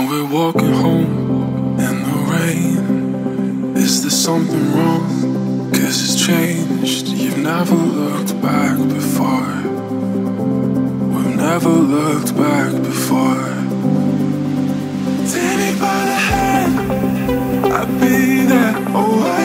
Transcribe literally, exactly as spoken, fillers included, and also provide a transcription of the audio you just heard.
we're walking home in the rain. Is there something wrong? 'Cause it's changed. You've never looked back before. We've never looked back before. Take me by the hand, I'll be there. Oh, I